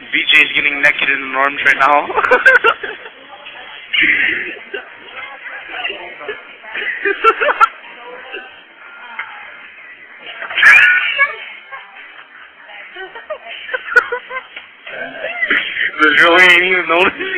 VJ is getting naked in the norms right now. The girl ain't even noticed.